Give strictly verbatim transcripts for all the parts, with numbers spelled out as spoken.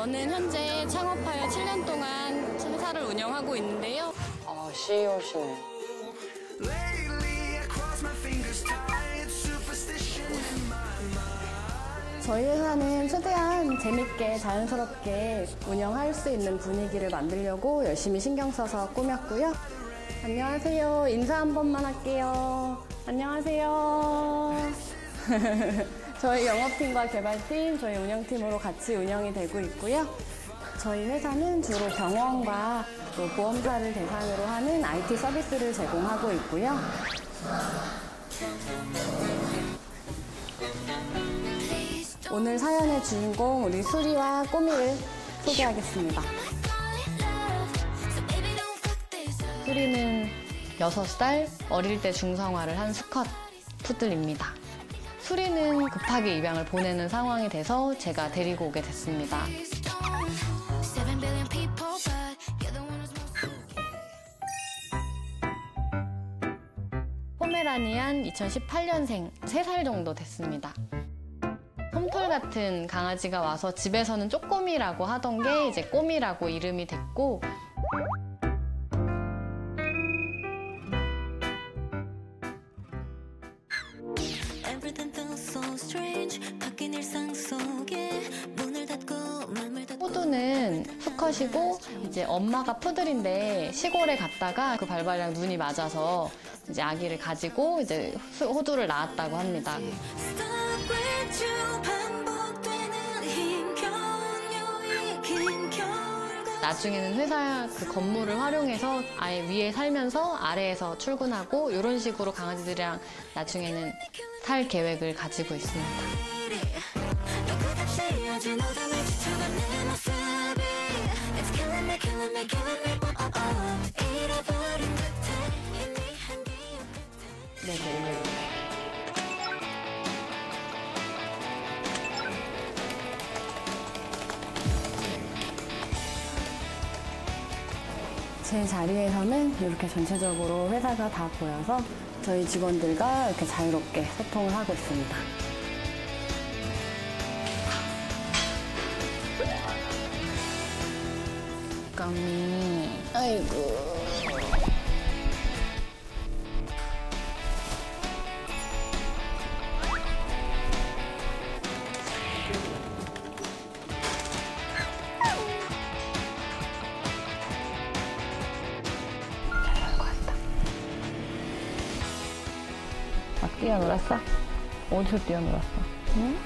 저는 현재 창업하여 칠 년 동안 회사를 운영하고 있는데요. 아, 씨이오시네. 저희 회사는 최대한 재밌게 자연스럽게 운영할 수 있는 분위기를 만들려고 열심히 신경 써서 꾸몄고요. 안녕하세요. 인사 한 번만 할게요. 안녕하세요. 저희 영업팀과 개발팀, 저희 운영팀으로 같이 운영이 되고 있고요. 저희 회사는 주로 병원과 또 보험사를 대상으로 하는 아이티 서비스를 제공하고 있고요. 오늘 사연의 주인공 우리 수리와 꼬미를 소개하겠습니다. 수리는 여섯 살, 어릴 때 중성화를 한 수컷 푸들입니다. 수리는 급하게 입양을 보내는 상황이 돼서 제가 데리고 오게 됐습니다. 포메라니안 이천십팔 년생, 세 살 정도 됐습니다. 솜털 같은 강아지가 와서 집에서는 쪼꼬미라고 하던 게 이제 꼬미라고 이름이 됐고, 호두는 수컷이고 이제 엄마가 푸들인데 시골에 갔다가 그 발발이랑 눈이 맞아서 이제 아기를 가지고 이제 호두를 낳았다고 합니다. 나중에는 회사 그 건물을 활용해서 아예 위에 살면서 아래에서 출근하고 이런 식으로 강아지들이랑 나중에는 살 계획을 가지고 있습니다. 네네. 제 자리에서는 이렇게 전체적으로 회사가 다 보여서 저희 직원들과 이렇게 자유롭게 소통을 하고 있습니다. 까미, 아이고. 막 뛰어놀았어? 어디서 뛰어놀았어? 응?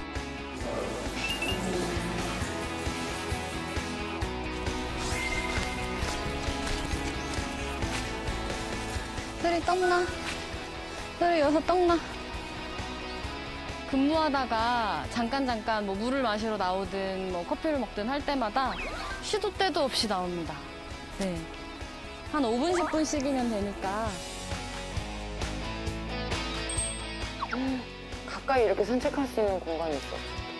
소리 떡나? 소리 여기서 떡나? 근무하다가 잠깐 잠깐 뭐 물을 마시러 나오든 뭐 커피를 먹든 할 때마다 시도 때도 없이 나옵니다. 네. 한 오 분, 십 분씩이면 되니까. 음, 가까이 이렇게 산책할 수 있는 공간이 있어.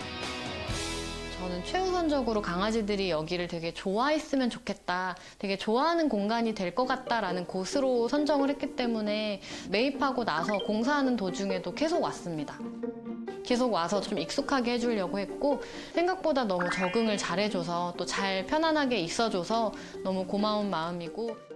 저는 최우선적으로 강아지들이 여기를 되게 좋아했으면 좋겠다, 되게 좋아하는 공간이 될 것 같다라는 곳으로 선정을 했기 때문에 매입하고 나서 공사하는 도중에도 계속 왔습니다. 계속 와서 좀 익숙하게 해주려고 했고, 생각보다 너무 적응을 잘해줘서 또 잘 편안하게 있어줘서 너무 고마운 마음이고.